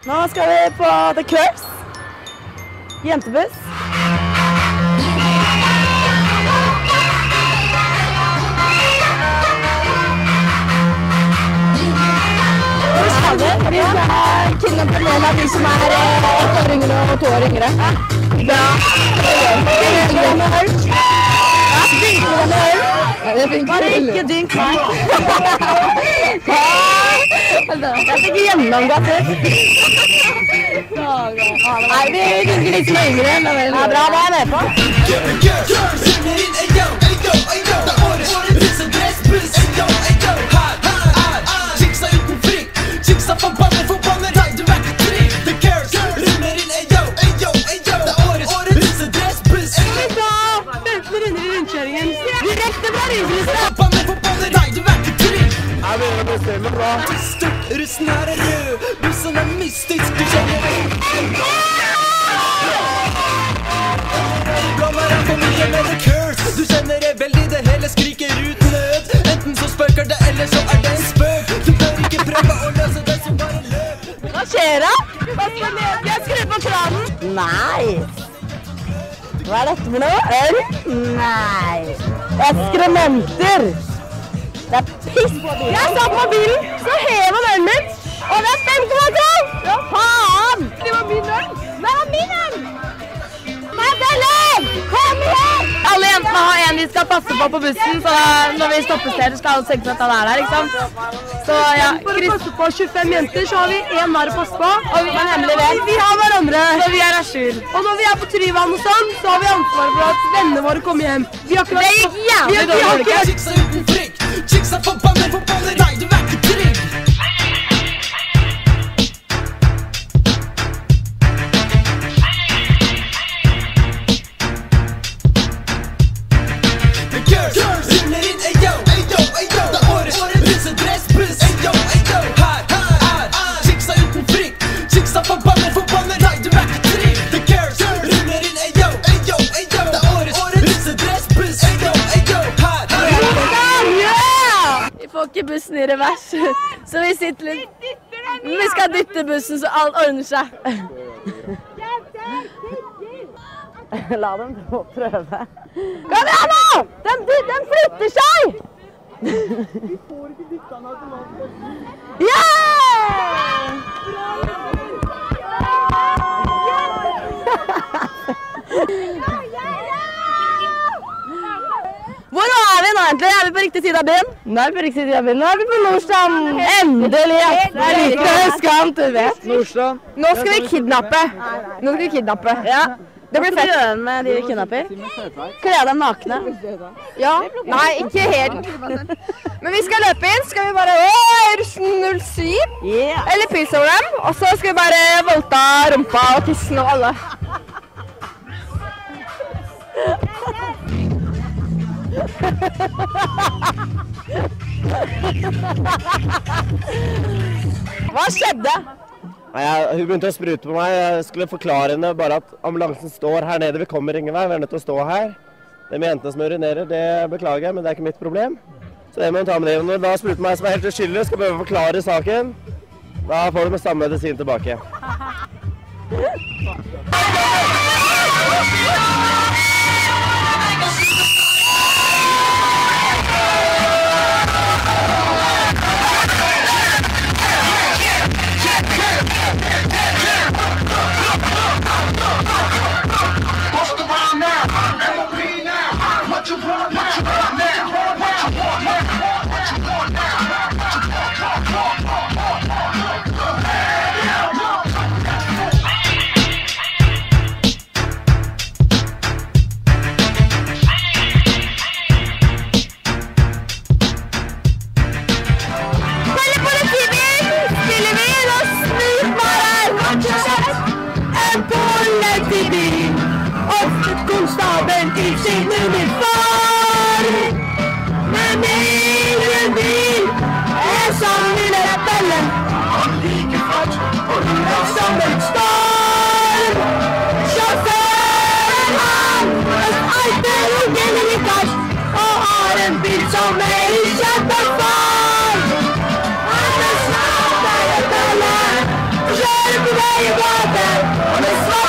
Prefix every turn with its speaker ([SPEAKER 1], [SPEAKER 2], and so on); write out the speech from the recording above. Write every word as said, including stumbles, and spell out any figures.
[SPEAKER 1] Nå skal vi på The Curves. Jentebuss. Hvor skal vi? Vi skal kidnappe noen av de som er ett år yngre og to år yngre. Bra. Vinkler med øl. Vinkler med øl. Bare ikke dynk meg. Jeg fikk gjennomgått ut. Nei, vi vinker litt som er yngre. Ja, bra, hva er jeg med på?
[SPEAKER 2] Russen her er rød, bussen er mystisk, du kjenner det. Blander er for mye med the curse. Du kjenner det veldig, det hele skriker ut nød. Enten så spøker det, eller så er det en spøk. Du bør ikke prøve å løse det som bare løp.
[SPEAKER 1] Hva skjer da? Jeg skrur på kranen. Nei. Hva er dette for noe? Øl? Nei. Ekskrementer. Det er piss på bilen. Jeg satt på bilen, så hever ølen min, og det er fem komma tolv! Ja, faen! Det var min øl. Det var min øl! Martelle! Kom igjen! Alle jentene har en de skal passe på på bussen, så når vi stopper steder skal alle tenke på at han er der, ikke sant? Så ja, for å passe på tjuefem jenter, så har vi en der å passe på. Og vi er hemmelig vet. Vi har hverandre. Så vi er asjur. Og når vi er på Tryvann og sånn, så har vi ansvar for at vennene våre kommer hjem. Vi har ikke vært... Det gikk jævlig dårlig.
[SPEAKER 2] Chicks er forbannet, forbannet, nei, du er ikke trygg. The girls, ruller inn, ayo, ayo, ayo. Det er årets russedressbuss, ayo, ayo. Her, her, her, chicks er uten frikk. Chicks er forbannet, forbannet, nei, du er ikke trygg. The girls, ruller inn, ayo, ayo, ayo. Det er årets russedressbuss, ayo, ayo. Her, her,
[SPEAKER 1] Vi får ikke bussen i revers, så vi sitter litt... Vi skal dytte bussen så alt ordner seg. La dem prøve. Kom igjen nå! Den, den flytter seg! Vi får ikke dytta den automatisk. Yeah! Hvor er vi nå egentlig? Er vi på riktig side av byen? Nå er vi på riktig side av byen. Nå er vi på Nordstrand. Endelig! Det er like høskant, du vet.
[SPEAKER 3] Nordstrand.
[SPEAKER 1] Nå skal vi kidnappe. Nå skal vi kidnappe. Ja. Det blir fett. Hva skal du gjøre med de vi kidnapper? Kle dem nakne. Ja. Nei, ikke helt. Men vi skal løpe inn. Skal vi bare Russen null syv? Eller pils over dem. Og så skal vi bare voldta rumpa og tissen og alle. Hva skjedde?
[SPEAKER 3] Nei, jeg, hun begynte å sprute på meg. Jeg skulle forklare henne bare at ambulansen står her nede. Vi kommer ingen vei, vi er nødt til å stå her. Det med jentene som urinerer, det beklager jeg, men det er ikke mitt problem. Så det må hun ta med det. Når hun da spruter meg som er helt uskyldig, skal prøve å forklare saken. Da får du med samme medisin tilbake.
[SPEAKER 1] Konstabelen i sin uniform. Med min bil er som lille rebellen. Han liker fart og ruller som en storm. Sjåføren han er alltid ungen i kast og har en bil som er i kjempefart. Han er snart der jeg taler. kjører på vei i gaten, og med